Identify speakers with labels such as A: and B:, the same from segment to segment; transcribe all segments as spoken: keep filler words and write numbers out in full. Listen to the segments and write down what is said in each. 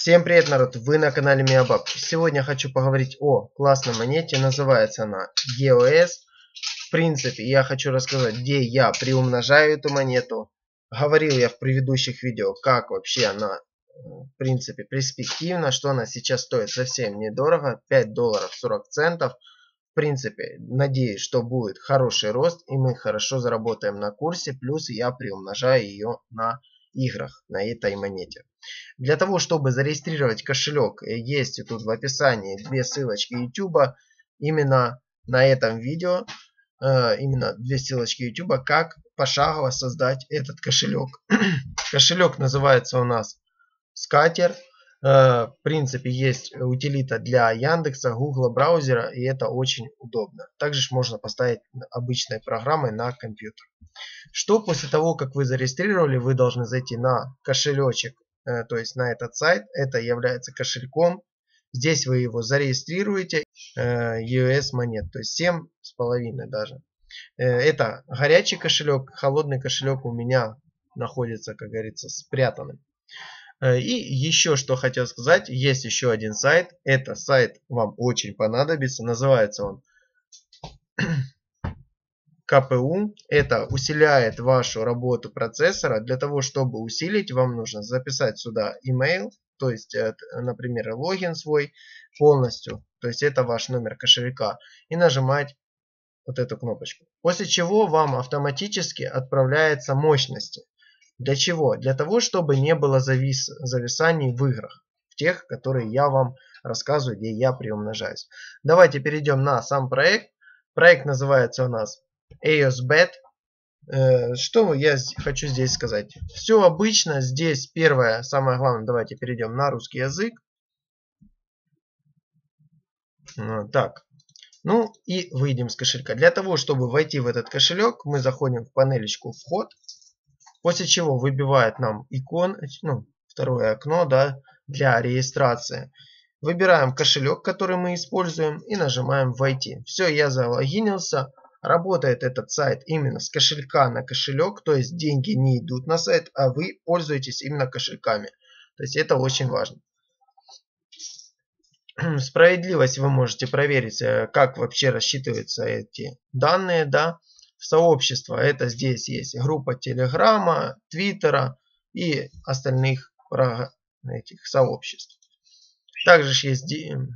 A: Всем привет, народ! Вы на канале Миабаб. Сегодня хочу поговорить о классной монете. Называется она и о эс. В принципе, я хочу рассказать, где я приумножаю эту монету. Говорил я в предыдущих видео, как вообще она, в принципе, перспективна, что она сейчас стоит совсем недорого. пять долларов сорок центов. В принципе, надеюсь, что будет хороший рост и мы хорошо заработаем на курсе. Плюс я приумножаю ее на играх, на этой монете. Для того, чтобы зарегистрировать кошелек, есть тут в описании две ссылочки YouTube. Именно на этом видео, именно две ссылочки YouTube, как пошагово создать этот кошелек. Кошелек называется у нас Skater. В принципе, есть утилита для Яндекса, Гугла браузера, и это очень удобно. Также можно поставить обычной программой на компьютер. Что после того, как вы зарегистрировали, вы должны зайти на кошелечек, то есть на этот сайт. Это является кошельком. Здесь вы его зарегистрируете, и о эс монет, то есть семь с половиной даже. Это горячий кошелек, холодный кошелек у меня находится, как говорится, спрятанным. И еще что хотел сказать, есть еще один сайт. Это сайт вам очень понадобится. Называется он ка пэ у. Это усиляет вашу работу процессора. Для того, чтобы усилить, вам нужно записать сюда email, то есть, например, логин свой полностью. То есть это ваш номер кошелька. И нажимать вот эту кнопочку. После чего вам автоматически отправляется мощности. Для чего? Для того, чтобы не было завис, зависаний в играх. В тех, которые я вам рассказываю, где я приумножаюсь. Давайте перейдем на сам проект. Проект называется у нас и о эс бет. Что я хочу здесь сказать? Все обычно. Здесь первое, самое главное, давайте перейдем на русский язык. Так. Ну и выйдем с кошелька. Для того, чтобы войти в этот кошелек, мы заходим в панелечку «Вход». После чего выбивает нам икон, ну, второе окно, да, для регистрации. Выбираем кошелек, который мы используем, и нажимаем «Войти». Все, я залогинился. Работает этот сайт именно с кошелька на кошелек, то есть деньги не идут на сайт, а вы пользуетесь именно кошельками. То есть это очень важно. Справедливость вы можете проверить, как вообще рассчитываются эти данные, да. Сообщество, это здесь есть группа Телеграма, Твиттера и остальных этих сообществ. Также есть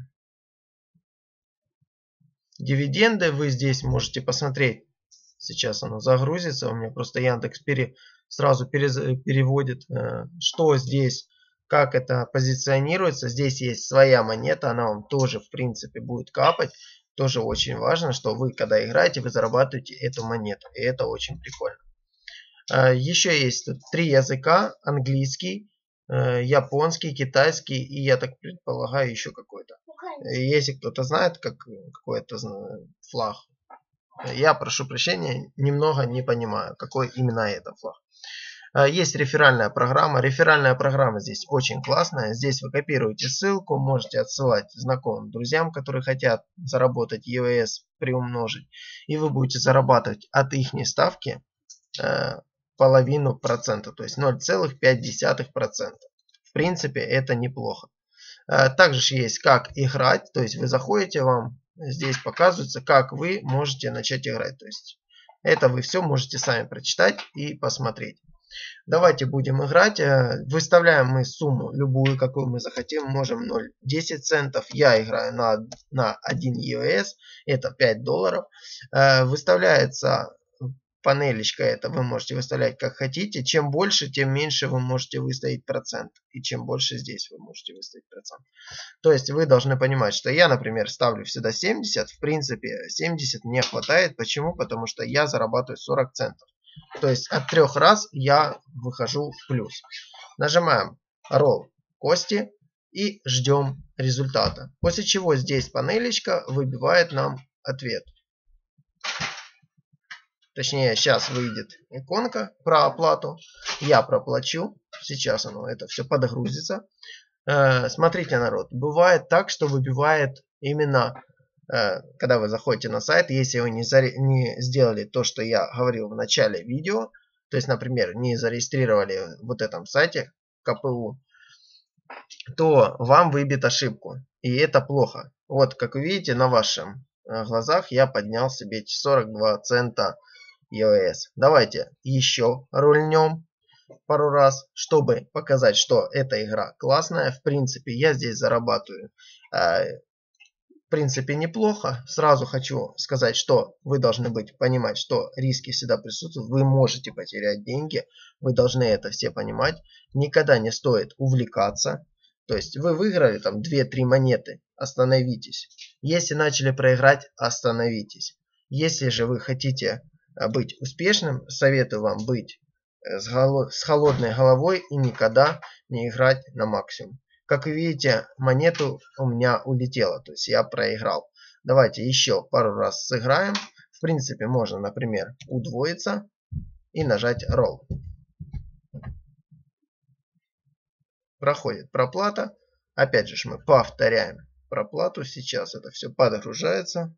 A: дивиденды, вы здесь можете посмотреть. Сейчас оно загрузится, у меня просто Яндекс пере, сразу переводит, что здесь, как это позиционируется. Здесь есть своя монета, она вам тоже в принципе будет капать. Тоже очень важно, что вы, когда играете, вы зарабатываете эту монету. И это очень прикольно. Еще есть тут три языка. Английский, японский, китайский и, я так предполагаю, еще какой-то. Если кто-то знает, как какой-то флаг, я прошу прощения, немного не понимаю, какой именно это флаг. Есть реферальная программа. Реферальная программа здесь очень классная. Здесь вы копируете ссылку, можете отсылать знакомым, друзьям, которые хотят заработать и о эс, приумножить. И вы будете зарабатывать от их ставки э, половину процента, то есть ноль целых пять десятых процента. В принципе, это неплохо. Э, также есть как играть, то есть вы заходите, вам здесь показывается, как вы можете начать играть. То есть это вы все можете сами прочитать и посмотреть. Давайте будем играть. Выставляем мы сумму любую, какую мы захотим. Можем ноль целых десять центов. Я играю на, на один и о эс. Это пять долларов. Выставляется панелечка. Это вы можете выставлять как хотите. Чем больше, тем меньше вы можете выставить процент. И чем больше здесь вы можете выставить процент. То есть вы должны понимать, что я, например, ставлю сюда семьдесят. В принципе, семьдесят мне хватает. Почему? Потому что я зарабатываю сорок центов. То есть от трех раз я выхожу в плюс. Нажимаем Roll кости и ждем результата. После чего здесь панелечка выбивает нам ответ. Точнее, сейчас выйдет иконка про оплату. Я проплачу. Сейчас оно это все подгрузится. Э, смотрите, народ. Бывает так, что выбивает именно... Когда вы заходите на сайт, если вы не, заре... не сделали то, что я говорил в начале видео, то есть, например, не зарегистрировали вот этом сайте ка пэ у, то вам выбьет ошибку. И это плохо. Вот, как вы видите, на вашем глазах я поднял себе сорок два цента и о эс. Давайте еще рульнем пару раз, чтобы показать, что эта игра классная. В принципе, я здесь зарабатываю э, в принципе неплохо. Сразу хочу сказать, что вы должны быть понимать, что риски всегда присутствуют. Вы можете потерять деньги. Вы должны это все понимать. Никогда не стоит увлекаться. То есть вы выиграли там две-три монеты. Остановитесь. Если начали проиграть, остановитесь. Если же вы хотите быть успешным, советую вам быть с, голо с холодной головой и никогда не играть на максимум. Как вы видите, монету у меня улетела, то есть я проиграл. Давайте еще пару раз сыграем. В принципе, можно, например, удвоиться и нажать Roll. Проходит проплата. Опять же мы повторяем проплату. Сейчас это все подгружается.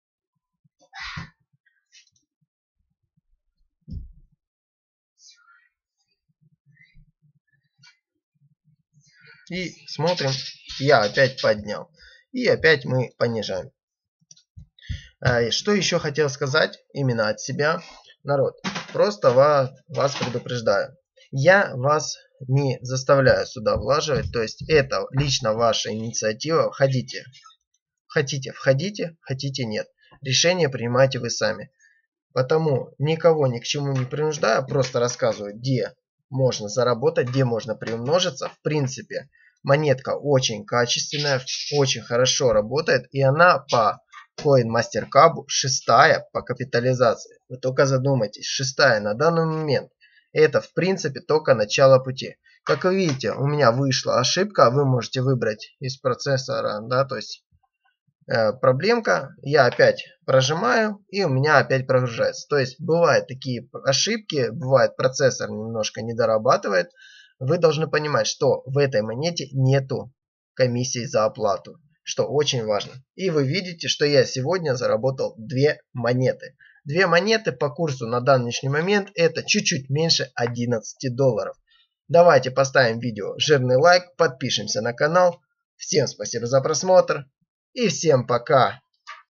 A: И смотрим, я опять поднял. И опять мы понижаем. Что еще хотел сказать именно от себя, народ. Просто вас, вас предупреждаю. Я вас не заставляю сюда влаживать. То есть это лично ваша инициатива. Входите. Хотите, входите, хотите, нет. Решение принимаете вы сами. Потому никого ни к чему не принуждаю. Просто рассказываю, где можно заработать, где можно приумножиться. В принципе, монетка очень качественная, очень хорошо работает. И она по CoinMasterCab шестая по капитализации. Вы только задумайтесь, шестая на данный момент. Это в принципе только начало пути. Как вы видите, у меня вышла ошибка. Вы можете выбрать из процессора, да, то есть э, проблемка. Я опять прожимаю и у меня опять прогружается. То есть бывают такие ошибки, бывает процессор немножко не дорабатывает. Вы должны понимать, что в этой монете нету комиссии за оплату, что очень важно. И вы видите, что я сегодня заработал две монеты. Две монеты по курсу на данный момент это чуть-чуть меньше одиннадцати долларов. Давайте поставим видео жирный лайк, подпишемся на канал. Всем спасибо за просмотр и всем пока.